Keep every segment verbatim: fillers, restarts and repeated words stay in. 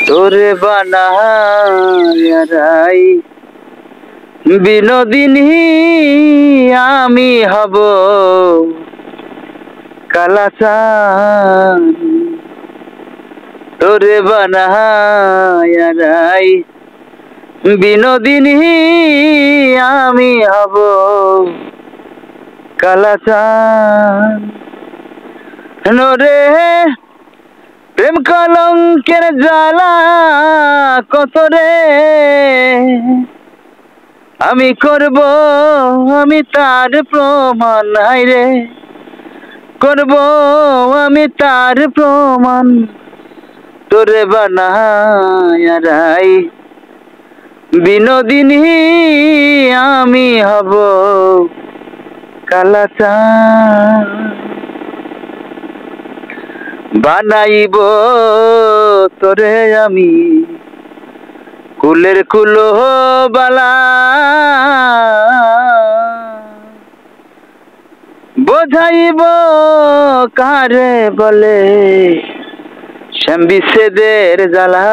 তোরে বানাই বিনোদিনী আমি হব কালাচান। তোরে বানাই বিনোদিনী আমি হব কালাচান। নরে প্রেম কলঙ্কের জ্বালা কত রে আমি করব আমি তার প্রমাণ। হায়রে করব আমি তার প্রমাণ। তোরে বানাই বিনোদিনী আমি হব কালাচান। বানাইব তোরে আমি কুলের কুলো বালা, বোঝাইব কারে বলে শ্যাম বিচ্ছেদের জ্বালা।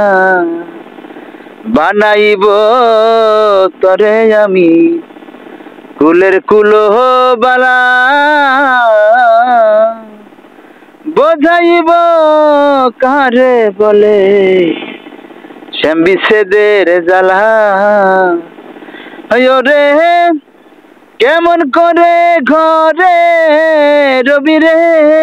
বানাইব তোরে আমি কুলের কুলো বালা, বোঝাইব কারে বলে শ্যাম বিচ্ছেদের জ্বালা। রে কেমন করে ঘরে রবি রে,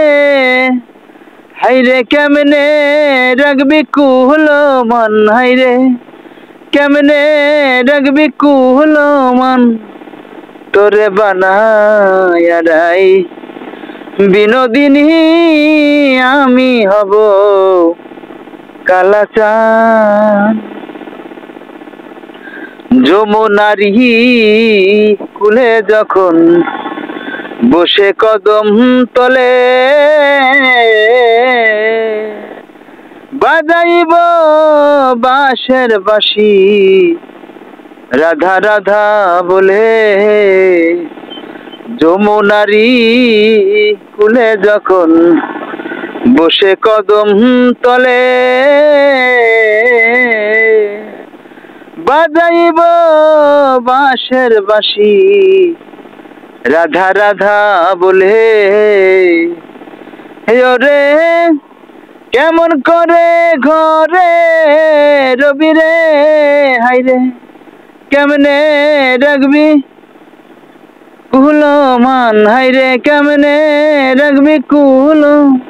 হাইরে কেমনে রাখবি কুল মন। হাইরে কেমনে রাখবি কুল মন। তোরে বানাই বিনোদিনী আমি হব কালাচান। যমুনারি কুলে যখন বসে কদম তলে, বাজাইব বাঁশের বাঁশি রাধা রাধা বলে। যমুনারি কুলে যখন বসে কদম তলে, বাজাইব বাঁশের বাঁশি রাধা রাধা বলে। রে কেমন করে ঘরে রবি রে, হাইরে কেমনে রাখবি কুল মান। হাইরে কেমনে রাখবি কুল